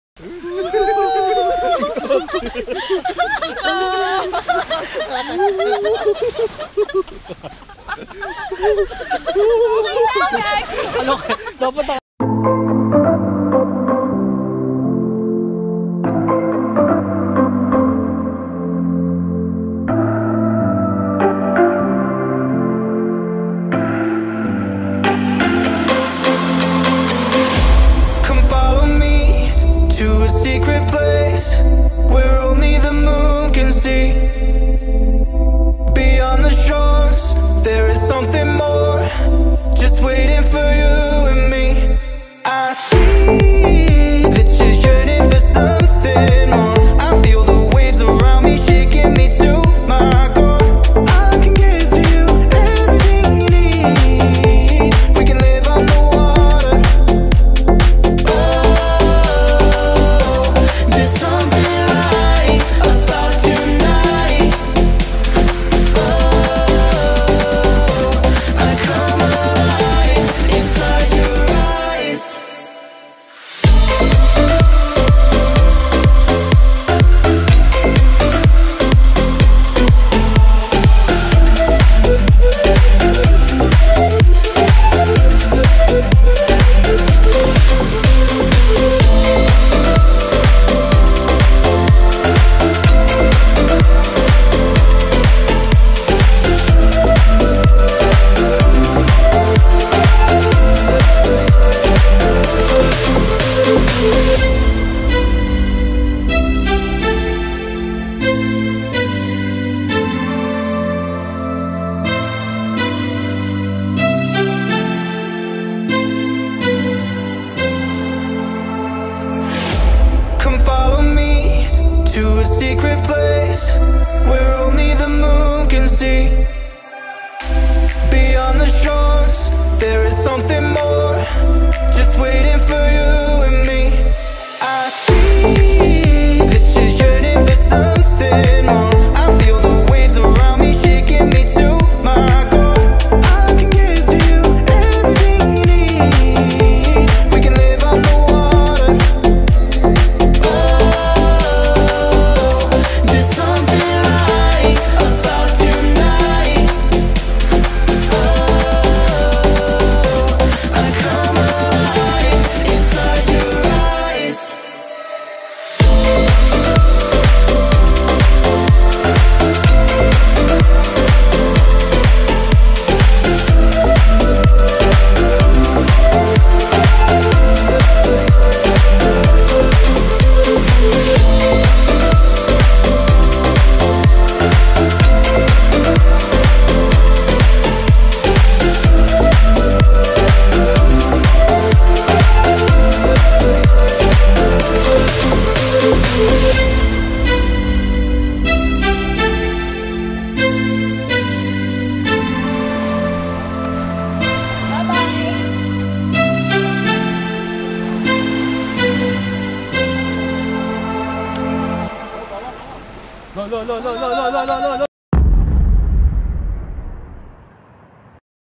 Ano kaya? Dapat ako. Come follow me to a secret place where only the moon can see. Beyond the shores, there is something more, just waiting for you and me. I see that you're yearning for something more. I feel the waves around me shaking me to my core. I can give to you everything you need. We can live on the water. Oh, there's something right about tonight. I come alive inside your eyes. Come follow me to a secret place where only the moon can see. Beyond the shores, there is something more, just waiting for you and me. I see that you're yearning for something more. I feel the waves around me shaking me to my core. I can give to you everything you need. We can live on the water. There's something right about tonight. I come alive inside your eyes. Lo.